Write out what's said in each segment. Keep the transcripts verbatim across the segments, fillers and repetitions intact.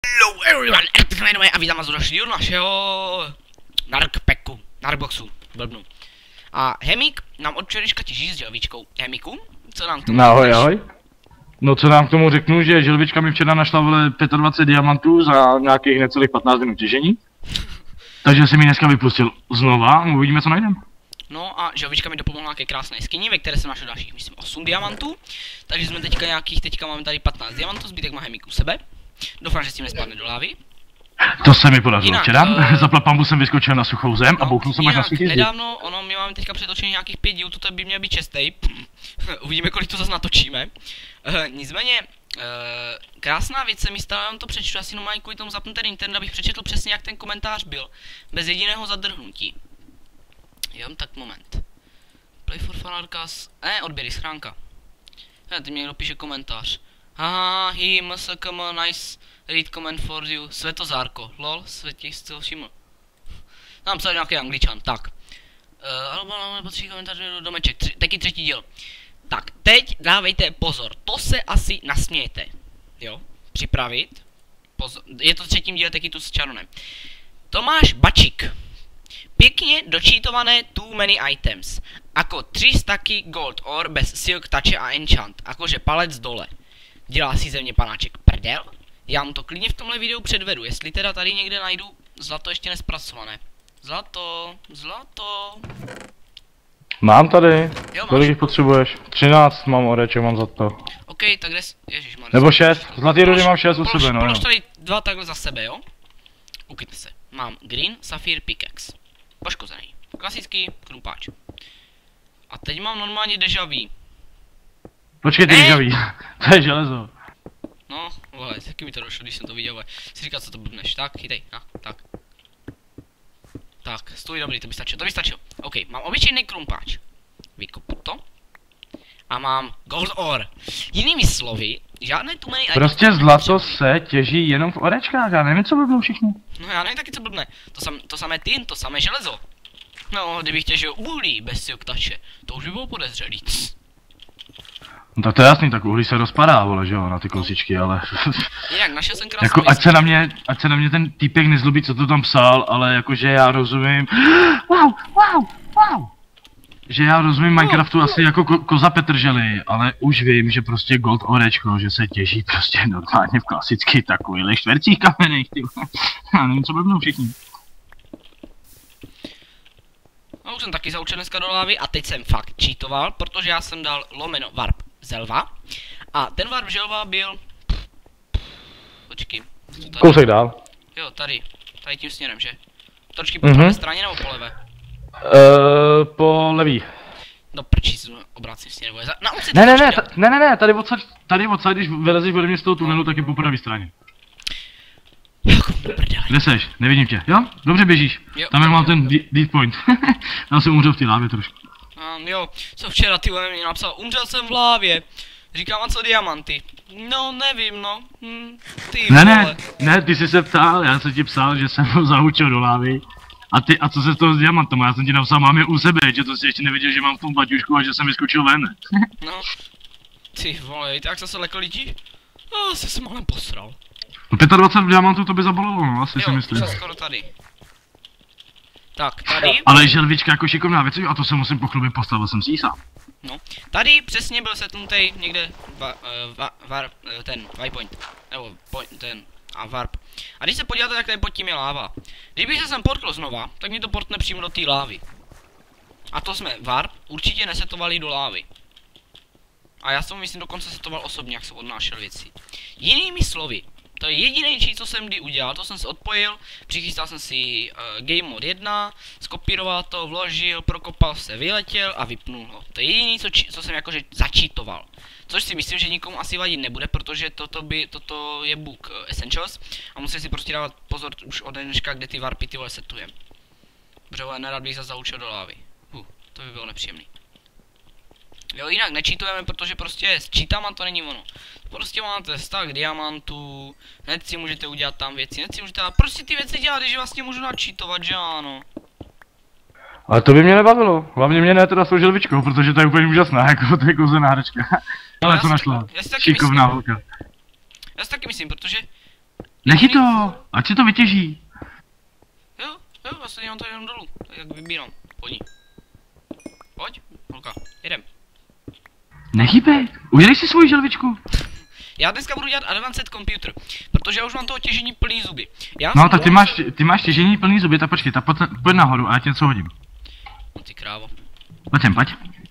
Hello everyone, a vítám vás u dalšího dílu našeho Narkpacku, Narkboxu, blbnu. A Hemik nám od včerejška těží s želvičkou. Hemiku, co nám k tomu no, ahoj, ahoj. No co nám k tomu řeknu, že želvička mi včera našla vole dvacet pět diamantů za nějakých necelých patnáct minut těžení. Takže si mi dneska vypustil znova, uvidíme co najdem. No a želvička mi dopomohla ke krásné skině, ve které jsem našel dalších, myslím, osm diamantů. Takže jsme teďka nějakých, teďka máme tady patnáct diamantů, zbytek má Hemik u sebe. Doufám, že s tím nespadne do lávy. To se mi podařilo jinak, včera, uh, za plapambu jsem vyskočil na suchou zem no, a bouknul jsem až na suchý zdi. Nedávno, ono, my máme teďka přetočený nějakých pět dílů, toto by měl být čestej. Uvidíme, kolik to zase natočíme. Uh, nicméně, uh, krásná věc se mi stala, já vám to přečtu, asi no mají kvůli tomu zapnutý internet, abych přečetl přesně, jak ten komentář byl. Bez jediného zadrhnutí. Jo, tak moment. Play for Fanarkas, ne, odběry, schránka. Ne, teď mě někdo píše komentář. Haha, he must come a nice read comment for you. Svetozárko, lol, Světě jsi to všiml. Nám psal nějaký angličan, tak. Uh, ale patří komentář do domeček, tři, taky třetí díl. Tak, teď dávejte pozor, to se asi nasmějete. Jo, připravit. Pozor, je to třetím díle taky tu s Čaronem. Tomáš Bačík. Pěkně dočítované too many items. Ako tři staky gold ore bez silk touche a enchant. Akože palec dole. Dělá si ze mě panáček prdel? Já mu to klidně v tomhle videu předvedu, jestli teda tady někde najdu zlato ještě nespracované. Zlato, zlato. Mám tady. Jo, kolik jich potřebuješ? třináct mám oreček, mám za to. OK, tak jde, ježišmarja. Nebo šest, zlatý rudy mám šest u sebe, no polož jo. tady dva takhle za sebe, jo? Ukytne se. Mám green, sapphire, pickaxe. Poškozený. Klasický krumpáč. A teď mám normálně deja vu. Počkej, ty žaví. To je železo. No, vole, taky mi to došlo, když jsem to viděl, vole. Si říkal, co to blbneš. Tak, chytej, no, tak. Tak, stůj dobrý, to by stačilo, to by stačilo. OK, mám obyčejný krumpáč. Vykopu to. A mám gold ore. Jinými slovy, žádné tu mají... Prostě zlato se těží jenom v orečkách, já nevím, co blbnou všichni. No já nevím taky, co blbne. To, sam, to samé tin, to samé železo. No, kdybych těžil uhlí bez silk touche, to už by bylo podezřelý. No tak to je jasný, tak uhlí se rozpadá, vole, že jo, na ty kousičky, ale... Jinak, našel jsem krásnou jako, ať se na mě, ať se na mě ten týpek nezlobí, co to tam psal, ale jakože já rozumím... Wow, wow, wow! Že já rozumím Minecraftu asi jako ko koza Petržely, ale už vím, že prostě gold orečko, že se těží prostě normálně v klasických takových čtvercích kamenech, ty. Já nevím, co blbnou všichni. No už jsem taky zaučil dneska do lávy a teď jsem fakt cheatoval, protože já jsem dal lomeno warp zelva. A ten warp želva byl... Počkej. Kousek dál. Jo, tady. Tady tím směrem, že? Tročky po mm-hmm. pravé straně nebo po levé? Uh, po levý. No prčí, jsem obrácím směrem. Na ulici ne, ne, ne, ne, ne, ne, tady odsaď, tady odsaď, když vylezeš ode mě z toho tunelu, tak je po pravé straně. Kde seš? Nevidím tě, jo? Dobře běžíš. Jo, tam je mám ten deep point. Já jsem umřel v té lávě trošku. Um, jo, co včera ty vole mě napsal, umřel jsem v lávě. Říkám, a co diamanty? No, nevím, no. Hm, ty ne, vole. ne, ne, ty jsi se ptal, já jsem ti psal, že jsem ho zahučil do lávy. A ty, a co se z toho s diamantama? Já jsem ti napsal, mám je u sebe, že to si ještě neviděl, že mám v tom baťušku a že jsem vyskočil ven. No. Ty vole, tak se lekl lidí? No, se jsem malem posral. No dvacet pět diamantů to by zabolilo, no, asi jo, si myslím. Jo, skoro tady. Tak, tady... Ale želvička jako šikovná věc, a to se musím pochlubit, postavil jsem si ji sám. No, tady přesně byl setnutý někde va, uh, va, varp, uh, ten waypoint, nebo point, ten a warp. A když se podíváte, tak tady pod tím je láva. Kdybych se sem portl znova, tak mě to portne přímo do té lávy. A to jsme warp určitě nesetovali do lávy. A já jsem myslím dokonce setoval osobně, jak jsem odnášel věci. Jinými slovy, to je jediný čí, co jsem kdy udělal, to jsem se odpojil, přichystal jsem si uh, Game Mode jedna, skopíroval to, vložil, prokopal se, vyletěl a vypnul ho. To je jediný, co, či, co jsem jakože začítoval. Což si myslím, že nikomu asi vadit nebude, protože toto, by, toto je bug uh, Essentials a musím si prostě dávat pozor už od dneška, kde ty warpy ty vole setujem. Protože vole, nerad bych zase zaučil do lávy. Uh, to by bylo nepříjemný. Jo, jinak nečítujeme, protože prostě s cheatama to není ono. Prostě máte stack diamantů, hned si můžete udělat tam věci, hned si můžete dát, prostě ty věci dělat, když vlastně můžu načítovat, že ano. Ale to by mě nebavilo, hlavně mě ne teda s tou želvičkou, protože to je úplně úžasná, jako to je kouzelná hračka. Ale to našla, šikovná holka. Já si taky myslím, protože Nechy to, ať si to vytěží. Jo, jo, já se dělám to jenom dolů, tak jak vybírám. Pojď. Pojď, holka, jedem. Nechýbe, udělej si svoji želvičku. Já dneska budu dělat Advanced Computer, protože já už mám toho těžení plný zuby. Já No jsem tak ty dlouho- máš, ty máš těžení plný zuby, tak počkej, tak pojď, pojď nahoru a já tě něco hodím. No ty krávo. Pojď sem, pojď.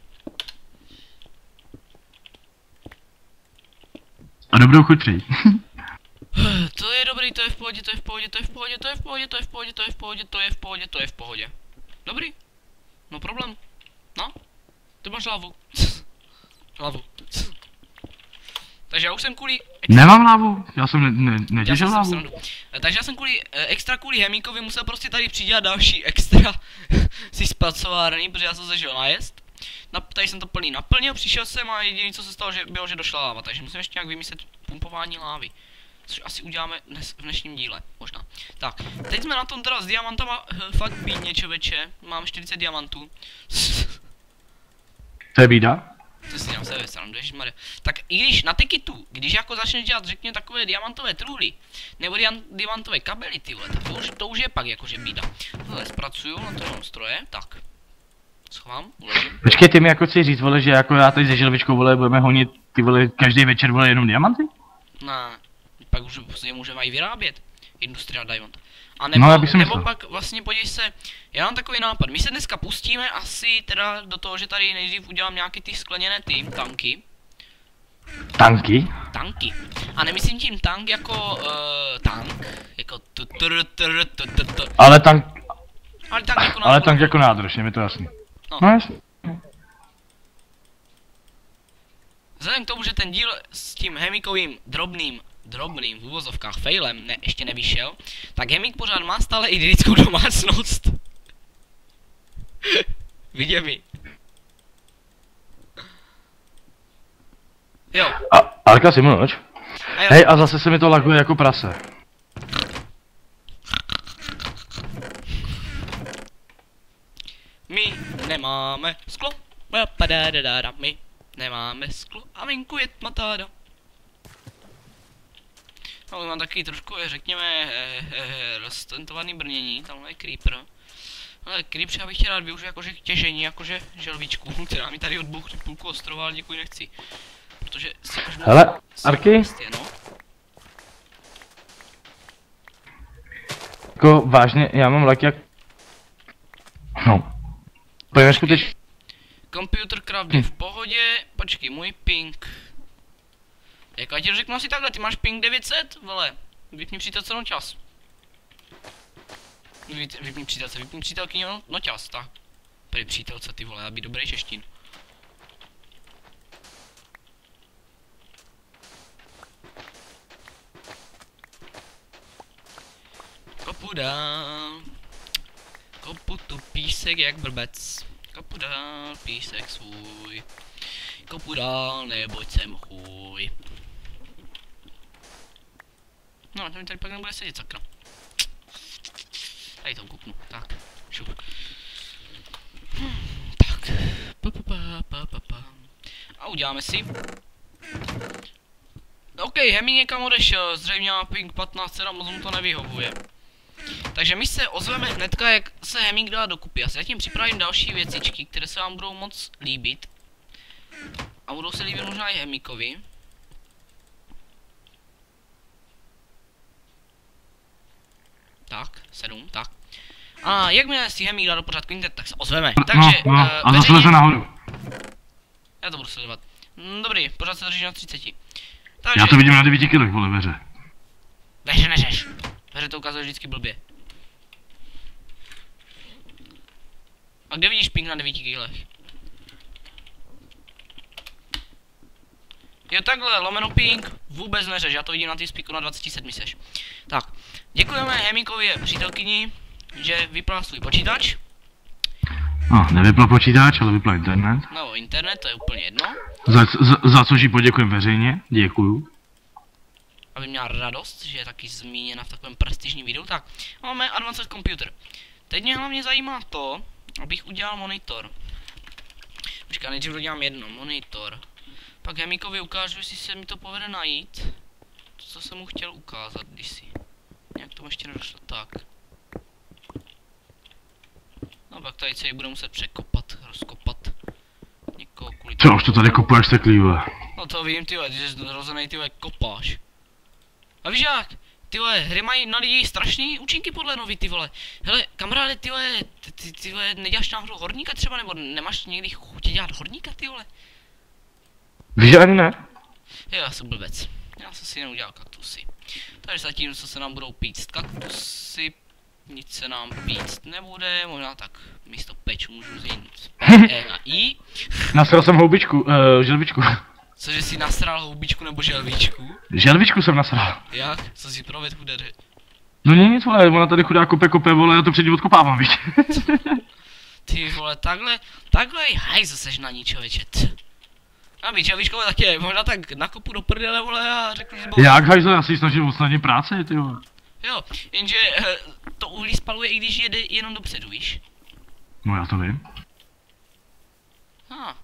A dobrou chuť přeji. To je dobrý, to je v pohodě, to je v pohodě, to je v pohodě, to je v pohodě, to je v pohodě, to je v pohodě, to je v pohodě, to je v pohodě. Dobrý. No problém. No. Ty máš hlavu. Hlavu. Takže já už jsem kvůli... Nemám hlavu, já jsem ne, ne, Já netěžil jsem hlavu. srandu. Eh, Takže já jsem kvůli, eh, extra kvůli Hemíkovi musel prostě tady přidělat další extra si zpracovárny, protože já jsem se žil najest. Na, tady jsem to plný naplnil, přišel jsem a jediné co se stalo, že bylo, že došla láva, takže musím ještě nějak vymyslet pumpování lávy. Což asi uděláme dnes, v dnešním díle, možná. Tak, teď jsme na tom teda s diamantama eh, fakt bídně, čověče. Mám čtyřicet diamantů. To je bída. To si dělám sebe srandu, ježišmarja. Tak i když na tikitu, když jako začneš dělat, řekněme, takové diamantové truhly, nebo diam diamantové kabely, ty vole, tak to už, to už je pak jakože bída. Tohle zpracuju, na to mám stroje, tak. Schovám, uložím. Počkej, ty mi jako chci říct, vole, že jako já tady se želvičkou, vole, budeme honit, ty vole, každý večer, vole, jenom diamanty? Ne, pak už je můžeme i vyrábět. Industrial Diamond. A nebo, No, já bych si nebo myslel. pak vlastně podívej se, já mám takový nápad. My se dneska pustíme asi teda do toho, že tady nejdřív udělám nějaký ty skleněné ty tanky. Tanky? Tanky. A nemyslím tím tank jako uh, tank, jako tu tr tr tu tu tu. Ale tank, Ale tank jako ale nápad. tank jako nádrž, je mi to jasný. No. No jasný. Vzhledem k tomu, že ten díl s tím Hemikovým drobným, drobným v uvozovkách failem ne, ještě nevyšel, tak Hemik pořád má stále idylickou domácnost. Vidě mi. Jo. A, Alka si mluč. A jo. Hej, a zase se mi to laguje jako prase. My nemáme sklo. Papadadadada. My nemáme sklo. A venku je tmatáda. No, mám taky trošku, řekněme, eh, eh, roztentovaný brnění. Tamhle je creeper. Ale creeper já bych chtěl rád využít jakože k těžení, jakože želvičku, která mi tady odbouchne půlku ostrova, ale děkuji nechci. Protože si až Hele, Arky? Jistě, no. Jako vážně, já mám lak jak... No. Pojďme skutečně. Computer craft je v pohodě, počkej, můj ping. Jak já ti řeknu asi takhle, ty máš ping devět set, vole. Vypni přítelce no čas. Vy, vypni přítelce, vypni přítelkyni no, no čas, tak. Prý přítelce, ty vole, aby dobrý češtin. Kopu dál. Kopu tu písek jak blbec. Kopu dál písek svůj. Kopu dál, neboť jsem chůj. No, to mi tady pak nebude sedět, sakra. Tady to kouknu, tak, šup. Hmm, tak, pa, pa, pa, pa, pa, pa. A uděláme si. OK, Heming někam odešel, zřejmě má ping patnáct a moc mu to nevyhovuje. Takže my se ozveme hnedka, jak se Heming dá dokupy. Já si zatím připravím další věcičky, které se vám budou moc líbit. A budou se líbit možná i Hemikovi. Tak, sedm, tak. A jakmile si Heming dá do pořádku internet, tak se ozveme. Takže, No, no, uh, a zase leze nahoru. Já to budu sledovat. Mm, dobrý, pořád se drží na třiceti. Takže, Já to vidím na devíti kilech, vole, veře. Veře neřeš. Veře to ukazuje vždycky blbě. A kde vidíš ping na devíti kilech? Jo takhle, lomeno ping, vůbec neřeš, já to vidím na ty spíku na dvacet sedm seš. Tak, děkujeme Hemikovi přítelkyni, že vypla svůj počítač. No, nevypla počítač, ale vypla internet. No, internet, to je úplně jedno. Za, za, za což jí poděkujem veřejně, děkuju. Aby měla radost, že je taky zmíněna v takovém prestižním videu. Tak, máme Advanced Computer. Teď mě hlavně zajímá to, abych udělal monitor. Počkej, nejdřív udělám jedno, monitor. Pak Hemikovi ukážu, jestli se mi to povede najít. To, co jsem mu chtěl ukázat kdysi. ještě nedošlo, tak. No pak tady celý bude muset překopat, rozkopat. Někoho kvůli Co, už to tady kopuješ teklíve? No to vím, ty vole, že jsi zrozenej, ty vole, kopáš. A víš jak? Ty vole, hry mají na lidi strašný účinky podle nový, ty vole. Hele, kamaráde, ty vole, ty, ty, ty vole, neděláš náhodou horníka třeba, nebo nemáš někdy chutě dělat horníka, ty vole? Víš, že ani ne? Jo, já jsem blbec. Já jsem si neudělal kaktusy. Takže zatím, co se nám budou píct kaktusy, nic se nám píct nebude, možná tak místo peč můžu zjít E na I. Nasral jsem houbičku, uh, želvičku. Cože si nasral houbičku nebo želvičku? Želvičku jsem nasral. Jak? Co si provedl chudeře? No nic, vole, ona tady chudá kope, kope, vole, já to předtím odkopávám, víš. Ty vole, takhle, takhle i hajzl seš na ní, člověče. A víš, víš, koho tak je, možná tak nakopu do prdele, vole, a řeknu, že byl... Jak hajzl, já si snažím usnadnit práci, ty vole. Jo, jenže eh, to uhlí spaluje, i když jede jenom dopředu, víš? No já to vím. Ha.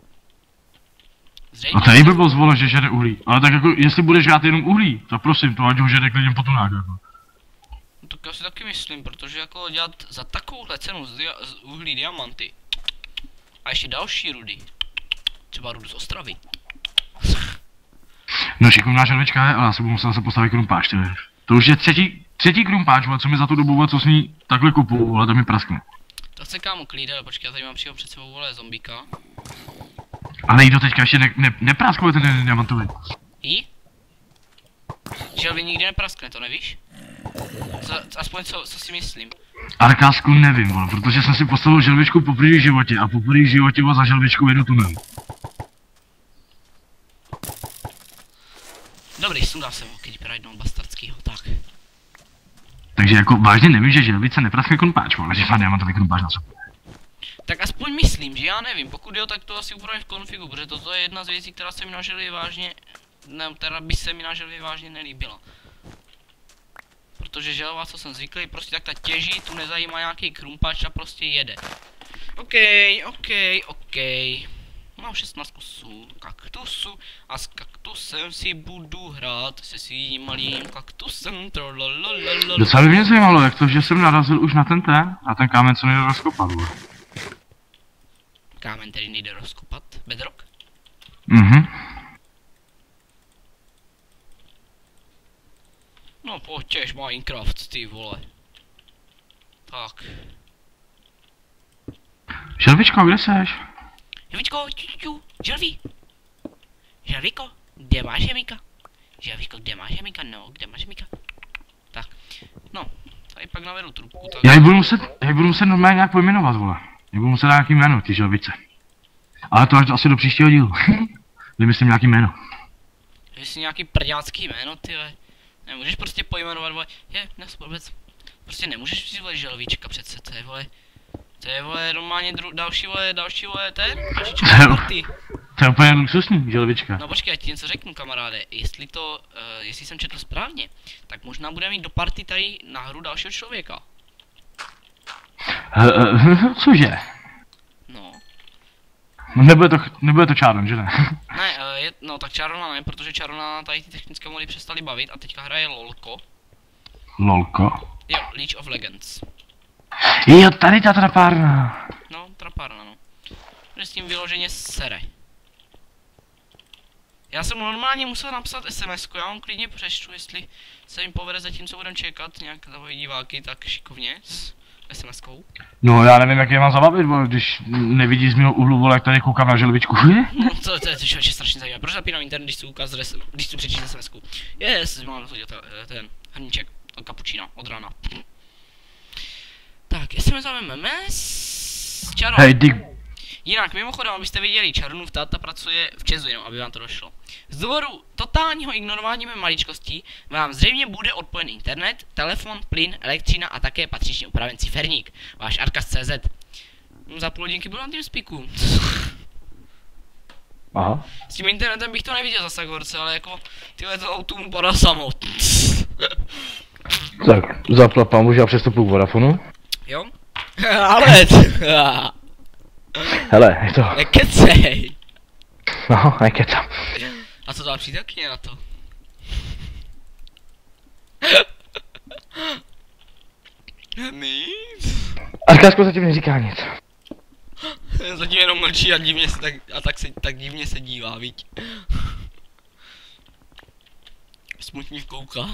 A to je blbost, vole, že žere uhlí. Ale tak jako, jestli budeš žrát jenom uhlí, tak prosím, to ať ho žere klidně po tunách, jako. No tak já si taky myslím, protože jako dělat za takovouhle cenu z, dia z uhlí diamanty a ještě další rudy, třeba rudu z Ostravy. No šikovná želvička je, ale já si budu muset se postavit krumpáč, ty víš. To už je třetí, třetí krumpáč, vole, co mi za tu dobu, vole, co s ní takhle kupu, vole, to mi praskne. To chce kámo klíde, počkej, já tady mám přímo před sebou, vole, zombíka. Ale jí do teďka ještě ne, ne, nepraskuje ten diamantový. Jí? Želvy nikdy nepraskne, to nevíš? Co, aspoň co, co si myslím. Arkásku nevím, vole, protože jsem si postavil želvičku po první životě a po první životě, vole, za želvičku jedu tunel. Dobrý, sundal jsem ho, keď prajdnou bastardskýho, tak. Takže jako vážně nevím, že želvice nepraskne krumpáč, vole, že má diamantový krumpáč na sobě. Tak aspoň myslím, že já nevím, pokud jo, tak to asi upravím v konfigu, protože toto je jedna z věcí, která se mi na želvě vážně, ne, která by se mi na želvě vážně nelíbila. Protože želva, co jsem zvyklý, prostě tak ta těží, tu nezajímá nějaký krumpáč a prostě jede. OK, OK, OK. Mám šestnáct kusů kaktusu a s kaktusem si budu hrát se svým malým kaktusem. Trololololol. Docela by mě zajímalo, jak to, že jsem narazil už na ten ten, na ten kámen, co nejde rozkopat, vole. Kámen, který nejde rozkopat? Bedrock? Mhm. No pojďtěž Minecraft, ty vole. Tak. Želvičko, kde seš? Želvičko, ču, ču, ču, želví. Želvíko, kde máš žemíka? Želvíko, kde máš žemíka? No, kde máš žemíka? Tak, no, tady pak navedu trubku, tak... Já ji budu muset, já ji budu muset normálně nějak pojmenovat, vole. Já budu muset dát nějaký jméno, ty želvice. Ale to až asi do příštího dílu. Vymyslím nějaký jméno. Jestli nějaký prďácký jméno, tyhle. Nemůžeš prostě pojmenovat, vole, je, nes vůbec. Prostě nemůžeš si vole želvíčka přece, to je vole. To je vole normálně dru, další vole, další vole, ten, další část party. To je úplně luxusní, želvička. No počkej, já ti něco řeknu, kamaráde, jestli to, uh, jestli jsem četl správně, tak možná budeme mít do party tady na hru dalšího člověka. Uh, uh, cože? No. Nebude to, nebude to Čáron, že ne? Ne, uh, je, no tak Čárona ne, protože Čárona tady ty technické mody přestali bavit a teďka hraje LOLko. Lolko. Jo, League of Legends. Jo, tady ta trapárna. No, trapárna, no. Že s tím vyloženě sere. Já jsem normálně musel napsat SMSku, já vám klidně přečtu, jestli se jim povede zatím, co budem čekat, nějak takový diváky, tak šikovně s SMSkou. No já nevím, jak je mám zabavit, vole, když nevidí z mého úhlu, vole, jak tady koukám na želvičku. No to, to je člověče strašně zajímavé, proč zapínám internet, když si ukaz, když si přečíš SMSku. Yes, mám rozhodil ten hrníček, kapučína, od rána. Tak, jestli mi zaujmeme s Čaron. Hej, dig. Jinak, mimochodem, abyste viděli, Čarunův táta pracuje v Česu, jenom aby vám to došlo. Z důvodu totálního ignorování mé maličkosti vám zřejmě bude odpojen internet, telefon, plyn, elektřina a také patřičně upraven ciferník. Váš Arkas tečka cé zet. Za půl hodinky budu na TeamSpeaku. Aha. S tím internetem bych to neviděl zase horce, ale jako tyhle to auto mu padá samo. Tak, zaplapám, už já přestupuji k Vodafonu. Jo? Ale Hele, je to... nekecej. No, nekecám. A co dá přítelkyně na to? Arkásko zatím neříká nic. Zatím jenom mlčí a divně se tak, a tak, se, tak divně se dívá, viď. Smutně kouká.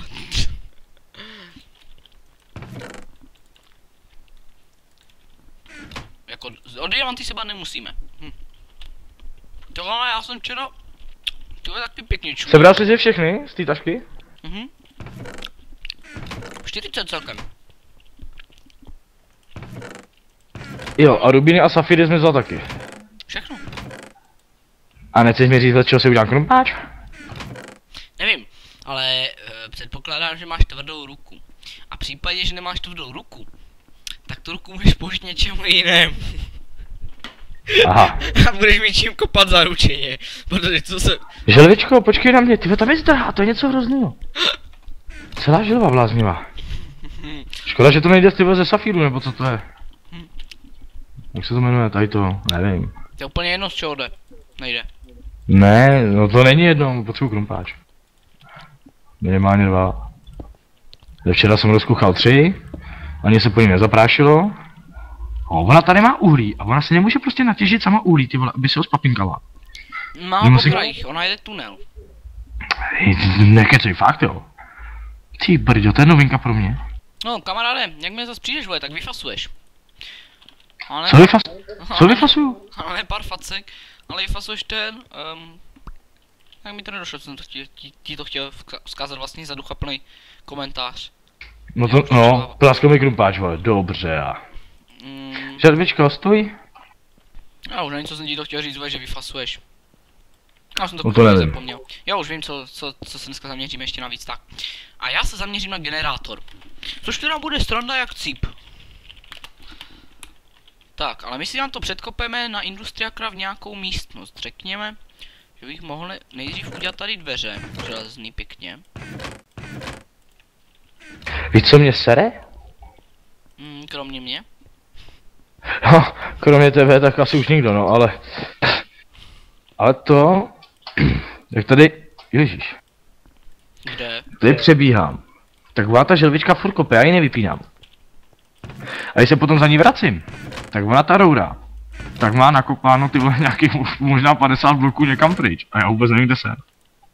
Jako, o diamanty se bát nemusíme. Hm. Tohle já jsem včera... Tohle taky pěkně čuměl. Sebral jsi si všechny z té tašky? Mhm. čtyřicet celkem. Jo, a rubíny a safíry jsme vzal taky. Všechno. A nechceš mi říct, z čeho si udělám krumpáč? Nevím, ale e, předpokládám, že máš tvrdou ruku. A v případě, že nemáš tvrdou ruku, tak tu ruku můžeš použít něčemu jinému. Aha. A budeš mít čím kopat zaručeně, protože co se... Želvičko, počkej na mě, tyhle tam je zdrhá, to je něco hroznýho. Celá želva bláznivá. Škoda, že to nejde z tyhle ze safíru, nebo co to je? Jak se to jmenuje, tady to, nevím. To je úplně jedno, z čeho jde. Nejde. Ne, no to není jedno, potřebuji krumpáč. Minimálně dva. Včera jsem rozkuchal tři, ani se po ní nezaprášilo. O, ona tady má uhlí a ona se nemůže prostě natěžit sama uhlí, ty vole, aby se ho spapinkala. Má Nemusí... po krajích, ona jede tunel. Hej, nekecej, fakt jo. Ty brďo, to je novinka pro mě. No, kamaráde, jak mě zase přijdeš, vole, tak vyfasuješ. Ale Co vyfas... Co vyfasuju? Ale ne pár facek, ale vyfasuješ ten, um, tak mi to nedošlo, co jsem to chtěl, ti, ti to chtěl vzkázat vlastně za ducha plný komentář. No to, no, pláskový krumpáč, vole, dobře a... Mm, Želvičko, stůj. já už nevím, co jsem ti to chtěl říct, vole, že vyfasuješ. Já jsem to, No to nevím. zapomněl. Já už vím, co, co, co se dneska zaměříme ještě navíc, tak. A já se zaměřím na generátor. Což teda bude stranda jak cíp. Tak, ale my si nám to předkopeme na Industriacraft nějakou místnost. Řekněme, že bych mohl nejdřív udělat tady dveře. Železný pěkně. Víš, co mě sere? Mm, kromě mě. No, kromě tebe, tak asi už nikdo, no, ale... Ale to... Jak tady... Ježíš. Kde? Tady přebíhám. Tak ona ta želvička furt kope, já ji nevypínám. A když se potom za ní vracím, tak ona ta roura, tak má nakopáno ty vole nějakých možná padesát bloků někam pryč. A já vůbec nevím, kde jsem.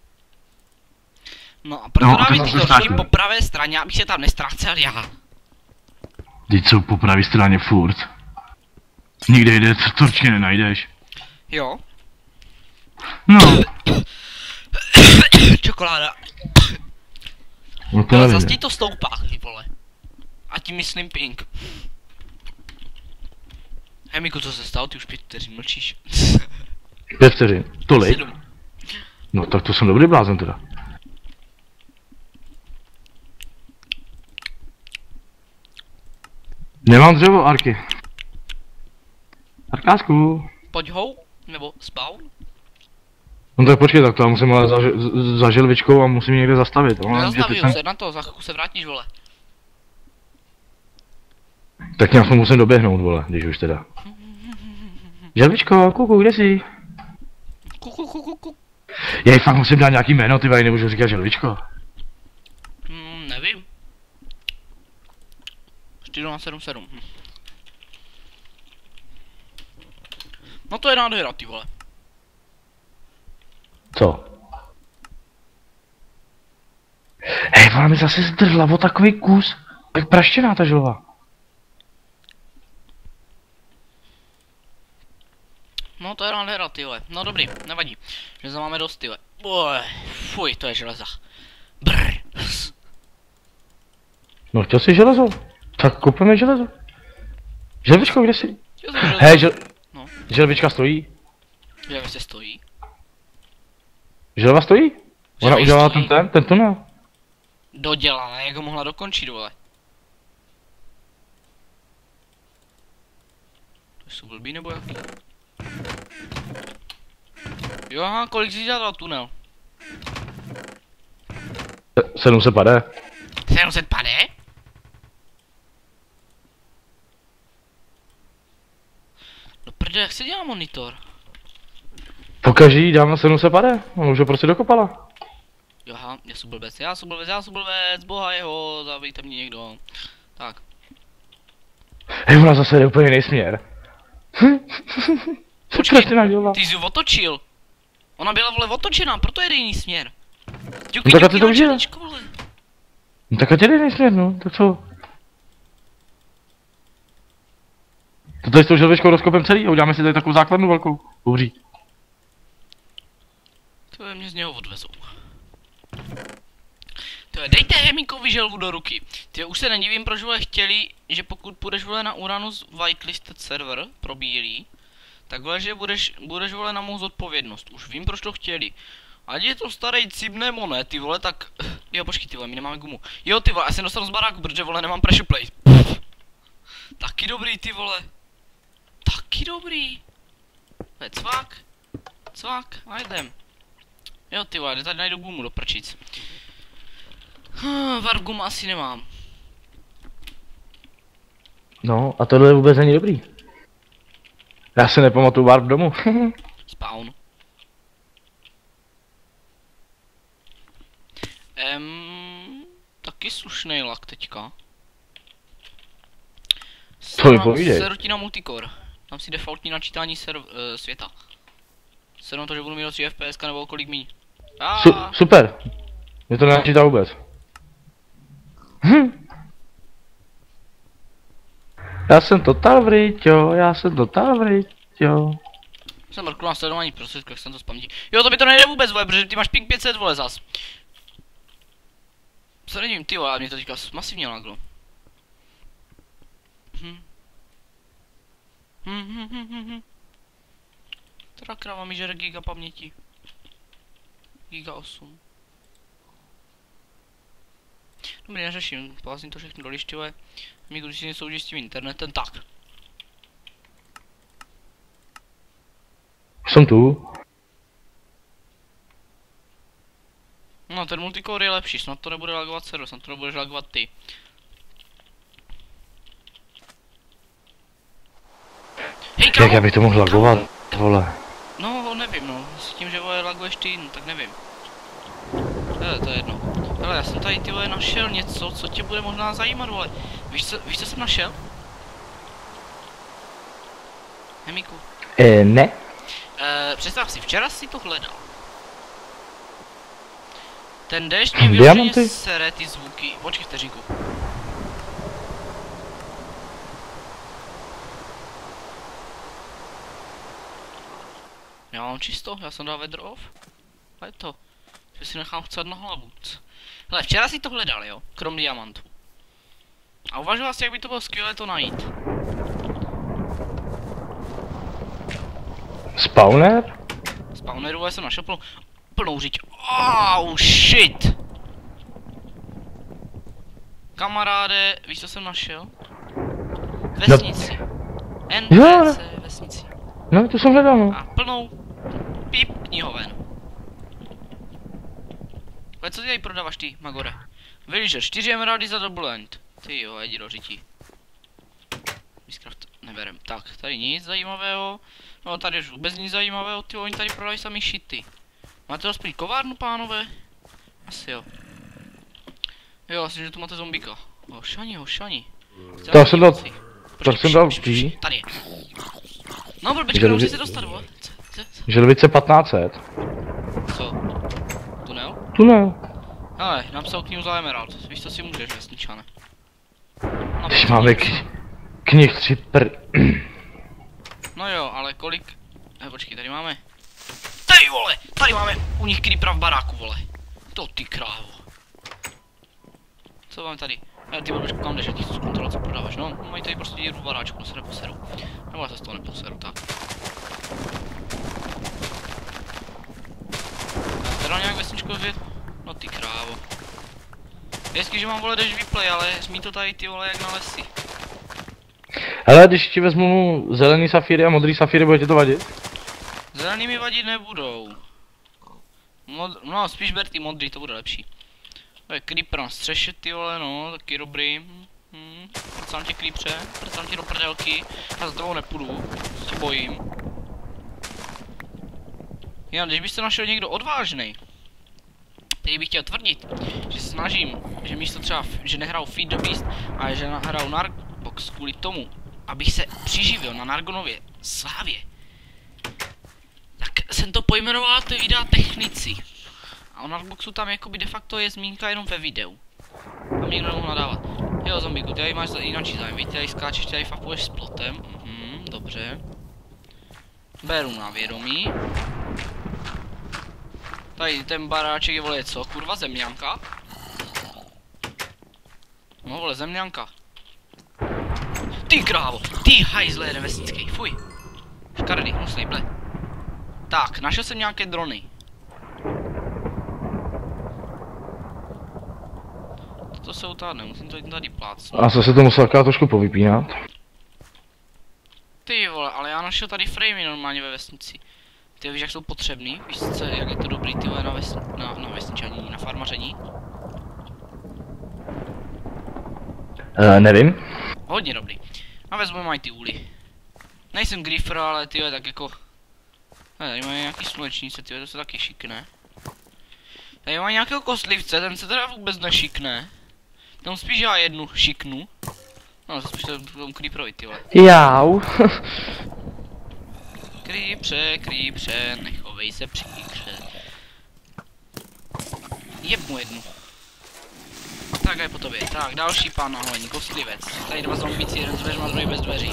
No a proto No, a dávě to ty zase to ztratím. po pravé straně, abych se tam nestrácel já. Teď jsou po pravé straně furt. Nikde jde, torčky nenajdeš. Jo. No, Čokoláda. no to Ale nevím. zase ti to stoupá, ty vole. A tím myslím pink. Hemiku, co se stalo? Ty už pět vteřin mlčíš. Pět vteřin. Tolik? Sedm. No tak to jsem dobrý blázen teda. Nemám dřevo, Arky. Arkásku. Pojď hou, nebo spawn. No tak počkej, tak to já musím ale za, za želvičkou a musím ji někde zastavit. Ona, že teď Zastaví jsem, se na to, za chvilku se vrátíš, vole. tak nějak to musím doběhnout, vole, když už teda. Želvičko, kuku, kde jsi? Kuku, kuku, kuku. Já jí fakt musím dát nějaký jméno, ty vole, nemůžu říkat želvičko. Hmm, nevím. čtyři na sedm sedm. Hm. No to je nádhera, ty vole. Co? Hej, ona mi zase zdrhla o takový kus. Jak praštěná ta želva. No to je nádhera, ty vole. No dobrý, nevadí. Že máme dost, ty vole. Oj, fuj, to je železa. Brr. No chtěl jsi železo? Tak koupíme železo. Želvičko, kde jsi? Jo, to je železa. Hej, žel... No. želvička stojí? Že se stojí. Želva stojí? Ona Želva udělala stojí. ten ten, ten tunel. Dodělala, jak ho mohla dokončit, vole. To jsou blbý nebo jaký? Jo, aha, kolik jsi dělal tunel? sedm se pade. sedm set pade? No prde, jak se dělá monitor? Pokaží dám na sedm se pade. On už ho prostě dokopala. Jo, aha, já jsem blbec, já jsem blbec, já jsem blbec, boha jeho, zabijte mě někdo. Tak. Hej, ona zase jde úplně jiný směr. Co Počkej, ty nadělala? ty jsi ji otočil. Ona byla vole otočená, proto jede jiný směr. Ťuky, No tak a ťuky, ty to už je. nočeničko, vole. No tak ať jde jiný směr, no, tak co? To tady s tou želvičkou rozkopem celý a uděláme si tady takovou základnu velkou. Bouří. To je mě z něho odvezou. To je, dejte Hemíkovi želvu do ruky. Ty už se nedivím, proč vole chtěli, že pokud půjdeš vole na Uranus whitelisted server pro bílý, tak vole, že budeš, budeš vole na mou zodpovědnost. Už vím, proč to chtěli. Ať je to starý cibnemo, ne, ty vole, tak... Jo, počkej, ty vole, my nemáme gumu. Jo, ty vole, já jsem dostal z baráku, protože vole, nemám pressure plate. Pff. Taky dobrý, ty vole. Taky dobrý. To je cvak. Cvak, a jdem. Jo, ty vole, tady najdu gumu do prčic. Hm, var gum asi nemám. No, a tohle vůbec není dobrý. Já se nepamatuju warp domů. Spawn. Ehm, taky slušný lak teďka. Co mi povídej? Serotina multicore. Tam si defaultní načítání ser, uh, světa. Serom to, že budu mít do tři F P S nebo kolik míň. Su super. Mě to nenačítá vůbec. Hm. Já jsem total vryťo, já jsem total vryťo. Jsem mrknu na sledování prostředků, jak jsem to spamětí. Jo, to by to nejde vůbec, vole, protože ty máš ping pět set, vole, zas. Co nevím, ty vole, mě to teďka masivně laglo. Hm. Hm, hm, hm, hm, hm. Teda kráva mi žere giga paměti. Giga osm. Dobrý, neřeším, plázím to všechno do lišťové. My když si nesoudí s tím internetem, tak. Jsem tu. No, ten multicore je lepší, snad to nebude lagovat server, snad to nebudeš lagovat ty. Hej, Jak já bych to mohl lagovat, vole. No, nevím, no, s tím, že vole laguješ ty, no, tak nevím. Hele, to je jedno. Hele, já jsem tady ty vole našel něco, co tě bude možná zajímat, vole. Víš co, víš co jsem našel? Hemíku. E, ne. E, představ si, včera si to hledal. Ten déšť mě vyloženě sere ty zvuky. Počkej vteřinku. Já mám čisto, já jsem dal vedro off. A je to. Že si nechám chcet na hlavu. Hele, včera si to hledal, jo? Krom diamantů. A uvažoval si, jak by to bylo skvělé to najít. Spawner? Spawneru já jsem našel plnou, plnou říč. Oh shit! Kamaráde, víš co jsem našel? Vesnici. N P C vesnici. No, to jsem hledal, no. A plnou pip knihoven. Ale co ty tady prodáváš ty, Magore? Villager, čtyři emeraldy za double end. Ty jo, jdi do řití. Miscraft neberem. Tak, tady nic zajímavého. No tady už vůbec nic zajímavého, ty oni tady prodají sami shity. Máte aspoň kovárnu, pánové? Asi jo. Jo, asi, že tu máte zombíka. Hošani, hošani. To jsem dal, to jsem dal tý. Tady je. No, blbečka, musí se dostat, vole. Želvice patnáct set. Co? Tunel? Tunel. Hele, napsal knihu za emerald. Víš, co si můžeš, vesničane. Když máme k knih tři pr... No jo, ale kolik... Eh, počkej, tady máme... Tady vole, tady máme u nich creepera v baráku, vole. To ty krávo. Co máme tady? Eh, ty blbečku, kam jdeš, já ti chci zkontrolovat, co prodáváš, no. Mají tady prostě díru v baráčku, no se neposeru. Nebo já se z toho neposeru, tak. Teda nějak vesničko zvět? No ty krávo. Hezky, že mám vole dash replay, ale smí to tady ty vole jak na lesy. Ale když ti vezmu zelený safíry a modrý safíry, bude ti to vadit? Zelený mi vadit nebudou. Mod, no spíš ber ty modrý, to bude lepší. To je creeper na střeše ty vole, no, taky dobrý. Hm, prcám tě creepře, prcám tě do prdelky. Já z toho nepůjdu, se bojím. Já, když byste našel někdo odvážný, který bych chtěl tvrdit, že se snažím, že místo třeba, že nehraju Feed the Beast, ale že hraju Narc, Narbox kvůli tomu, abych se přiživil na Nargonově slávě, tak jsem to pojmenoval ty videa technici. A o Narboxu tam jakoby de facto je zmínka jenom ve videu. Tam nikdo nemohl nadávat. Jo, zombíku, ty tady máš jináčí zájem, víš, ty tady skáčeš, ty tady fapuješ s plotem. Mhm, dobře. Beru na vědomí. Tady ten baráček je, vole, co? Kurva, zemňanka? No, vole, zemňanka. Ty krávo, ty hajzle vesnický, fuj. Škaredý, hnusný, ble. Tak, našel jsem nějaké drony. To jsou tady, musím to tady plácnout. A se to musel trošku povypínat. Ty vole, ale já našel tady framey normálně ve vesnici. Ty víš, jak jsou potřebný? Víš co, jak je to dobrý, ty vole, na, vesni, na, na vesničaní, na farmaření? Uh, nevím. Hodně dobrý. A vezmu mají ty úly. Nejsem griefer, ale ty tak jako... Tady mají nějaký slunečnice, ty to se taky šikne. Tady mají nějakého kostlivce, ten se teda vůbec nešikne. Tam spíš já jednu šiknu. No, spíš to tomu creeperovi, ty vole. Jau. Creepře, creepře, nechovej se příkře. Jeb mu jednu. Tak je po tobě, tak další pán na holení, kostlivec. Tady dva zombíci, jeden s dveřma, druhý bez dveří.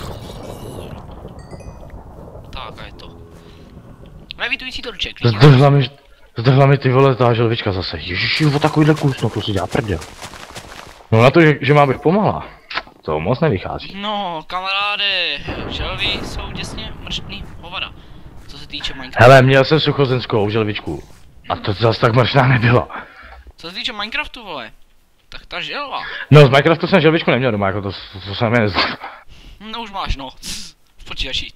Tak a je to. Levitující torček. Zdrhla mi, zdrhla mi ty vole ta želvička zase. Ježiši, o takovýhle kus, no to si dělá prdel. No na to, že, že má být pomalá. To moc nevychází. No, kamaráde, želvy jsou děsně mrštný hovada. Co se týče Minecraftu. Hele, měl jsem suchozemskou želvičku. A to zase tak mrštná nebyla. Co se týče Minecraftu, vole, tak ta želva. No z Minecraftu jsem želvičku neměl doma, jako to, to, to jsem je. No už máš, no. V počítači.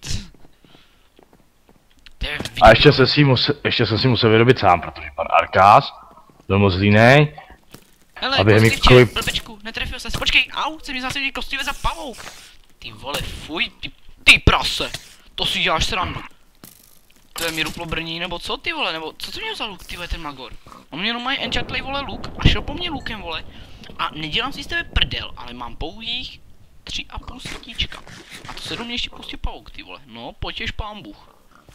A ještě se si musel, ještě jsem si musel vyrobit sám, protože pan Arkáz byl moc línej. Hele, aby kostlivče, mi blbečku, netrefil se, počkej, au, chce mi zase kostlivec za pavouk. Ty vole, fuj, ty, ty prase, to si děláš srandu. To je mi ruplo brní, nebo co ty vole, nebo co to měl za luk, ty vole, ten magor. On mě normálně enchantlej, vole, luk a šel po mně lukem, vole. A nedělám si z tebe prdel, ale mám pouhých tři a půl srdíčka. A to se do mě ještě pustí pavouk, ty vole, no, potěž pán Bůh.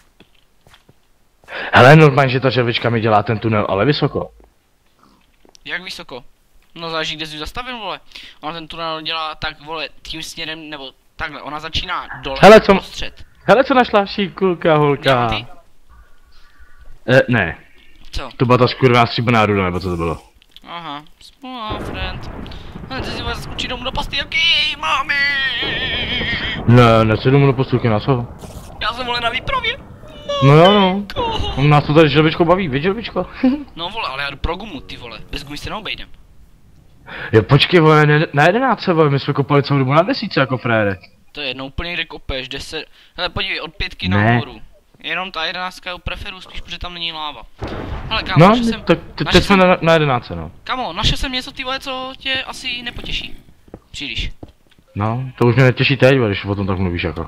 Hele, normálně, že ta želvička mi dělá ten tunel, ale vysoko. Jak vysoko? No záleží, kde jsi zastavil, vole. Ona ten tunel dělá tak, vole, tím směrem, nebo takhle, ona začíná dole, Hele, co... prostřed. Hele, co našla šikulka, holka. Diamanty? Eh, ne. Co? To byla ta skurvená stříbrná ruda, nebo co to bylo? Aha, small friend. Ale ty si vás skočí domů do pastýlky, mami! Ne, nechci domů do postůlky, na co? Já jsem, vole, na výpravě. No jo, no. On nás to tady želvičko baví, víš želvičko? No vole, ale já jdu pro gumu, ty vole. Bez gumy se neobejdem. Jo, počkej, vole, ne, na jedenáctce, vole, my jsme kopali celou dobu na desíce jako frére. To je jedno úplně, kde kopeš, deset... Hele, podívej, od pětky Ne. nahoru. Jenom ta jedenáctka je preferu spíš, protože tam není láva. Hele, kámo, No, našel jsem... tak te- našel teď jsme jsem- na, na jedenáctce, no. Kamo, našel jsem něco, ty vole, co tě asi nepotěší. Příliš. No, to už mě netěší teď, vole, když o tom tak mluvíš jako.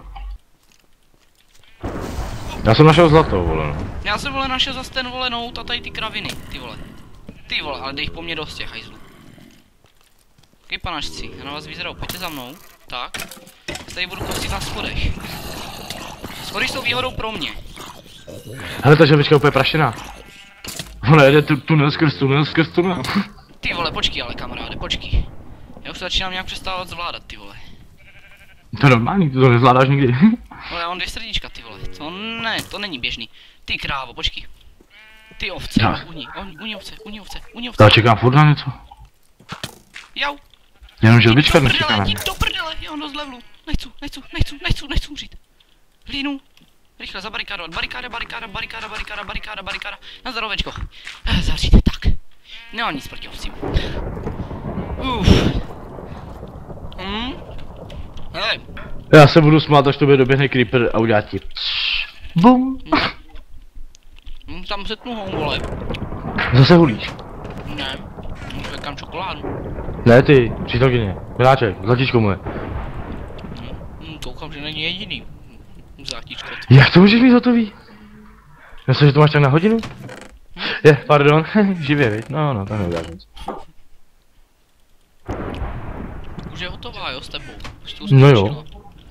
Já jsem našel zlato, vole, no. Já jsem, vole, našel zase ten, vole, nout a tady ty kraviny, ty vole. Ty vole, ale dej jich po mně dost těch hajzlů. Okej, panašci, já na vás vyzerou, pojďte za mnou. Tak. Já tady budu kostit na schodech. Schody jsou výhodou pro mě. Hele, ta želvička je úplně prašená. Ona jede tu, tunel skrz tunel skrz tunel. Ty vole, počkej ale kamaráde, počkej. Já už to začínám nějak přestávat zvládat, ty vole. To je normální, to nezvládáš nikdy. No já mám dvě srdíčka, ty vole. To ne, to není běžný. Ty krávo, počkej. Ty ovce, No. uní, uní ovce, uní ovce, uní ovce. Já čekám furt na něco. Jau. Jenom želvička Jdi do prdele, nečeká na jdi mě. do prdele, já mám dost levelu. Nechci, nechci, nechci, nechci, nechci umřít. Hlínu. Rychle zabarikádovat, barikáda, barikáda, barikáda, barikáda, barikáda, barikáda. Na zdarovečko. Eh, Zavřít, tak. No nic proti ovcím. Uf. Hm. Hele. Já se budu smát, až to bude doběhne creeper a udělá ti. Bum. Hm, tam setnu home, vole. Zase hulíš. Ne. Můžu vekám čokoládu. Ne ty, přítelkyně, miláček, zlatíčko moje. Hm, koukám, že není jediný. Zlatíčko. Jak to můžeš mít hotový? Myslím, že to máš tak na hodinu? Je, pardon, živě, viď? No, no, to neuděláš nic. už je hotová, jo, s tebou. Už to No jo. uskočila.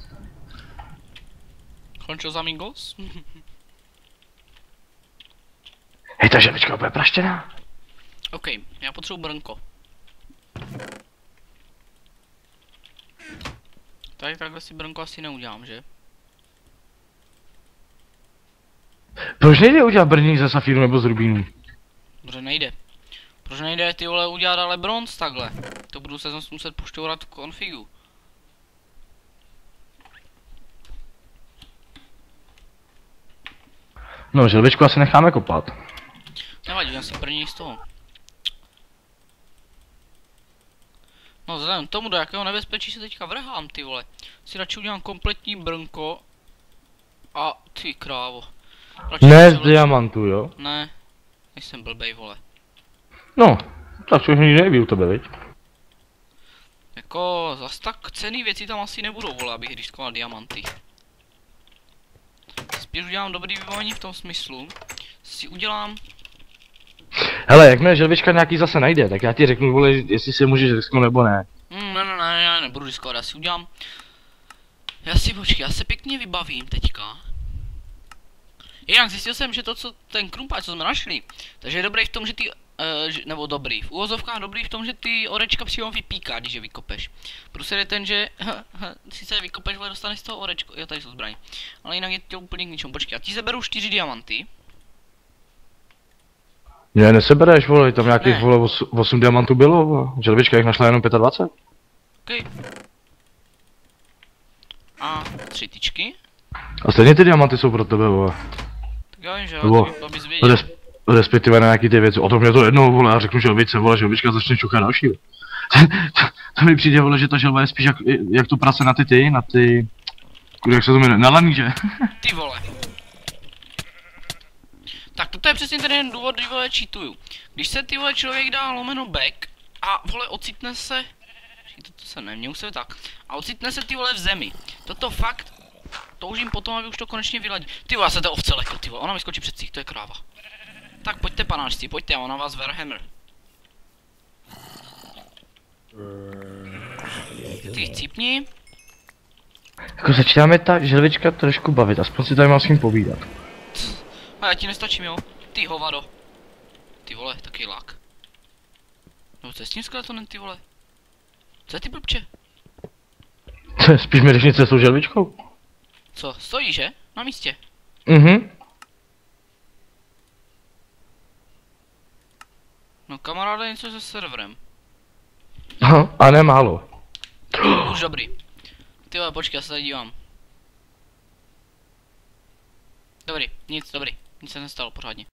Končil amigos? Hej, ta želvička bude praštěná. OK, já potřebuji brnko. Tady takhle si brnko asi neudělám, že? Proč nejde udělat brnění ze safíru nebo z rubínu? Dobře, nejde. Proč nejde ty vole udělat ale bronz takhle? To budu se zase muset pošťourat v konfigu. No, želvičku asi necháme kopat. Nevadí, já si brnění z toho. No vzhledem k tomu, do jakého nebezpečí se teďka vrhám, ty vole. Si radši udělám kompletní brnko. A ty krávo. Radši Ne se z vle- diamantu, jo? Ne. Nejsem blbej, vole. No, tak to už nikdy neví u tebe, viď? Jako, zas tak cenný věci tam asi nebudou, vole, abych riskoval diamanty. Spíš udělám dobrý vybavení v tom smyslu. Si udělám... Hele, jakmile želvička nějaký zase najde, tak já ti řeknu, vole, jestli si můžeš risknout nebo ne. Mm, ne, ne, ne, ne, nebudu riskovat, já si udělám... Já si počkej, já se pěkně vybavím teďka. Jinak zjistil jsem, že to, co ten krumpáč, co jsme našli, takže je dobrý v tom, že ty, uh, že, nebo dobrý, v úvozovkách dobrý v tom, že ty orečka přímo vypíká, když je vykopeš. Prostě je ten, že, sice je vykopeš, ale dostaneš z toho orečko, jo, tady jsou zbraně. Ale jinak je to úplně k ničemu, počkej, já ti seberu čtyři diamanty. Ne, nesebereš, vole, tam nějakých, Ne. vole, osm diamantů bylo, vole. Želvička jich našla jenom dvacet pět. OK. A tři tyčky. A stejně ty diamanty jsou pro tebe, vole. Tak já vím, že jo, Nebo- to by- abys věděl. Res, respektive na nějaký ty věci. O tom mě to jednou, vole, já řeknu želvice, vole, želvička začne čuchat další. to, to mi přijde, vole, že ta želva je spíš jak, jak to prase na ty ty, na ty... Jak se to jmenuje, na laníže. Ty vole. Tak toto je přesně ten jeden důvod, kdy vole cheatuju. Když se ty vole člověk dá lomeno back a vole ocitne se... Počkej, to se neměl se tak. A ocitne se ty vole v zemi. Toto fakt toužím potom, aby už to konečně vyladí. Ty vole, já se to ovce lekl, ty vole, ona mi skočí před cích, to je kráva. Tak pojďte panáčci, pojďte, já mám na vás Warhammer. Ty cípni. Jako začínáme ta želvička trošku bavit, aspoň si tady mám s ním povídat. A já ti nestačím, jo? Ty hovado. Ty vole, taky lák. No co je s tím skeletonem, ty vole? Co je ty blbče? Spíš mi řekni, co je s tou želvičkou? Co, stojí, že? Na místě. Mhm. No kamaráde, něco se serverem. Aha, a ne málo. Už dobrý. Ty vole, počkej, já se tady dívám. Dobrý, nic, dobrý. Nic se nestalo pořádně.